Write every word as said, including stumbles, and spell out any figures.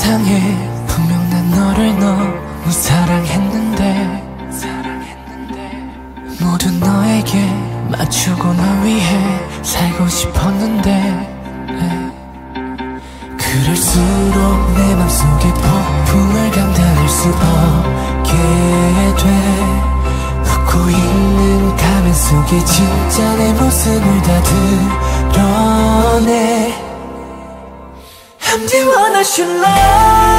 세상에 분명 난 너를 너무 사랑했는데, 사랑했는데 모두 너에게 맞추고 널 위해 살고 싶었는데, 그럴수록 내 맘속에 폭풍을 감당할 수 없게 돼. 웃고 있는 가면 속에 진짜 내 모습을 다 드러내. I'm the one I should love.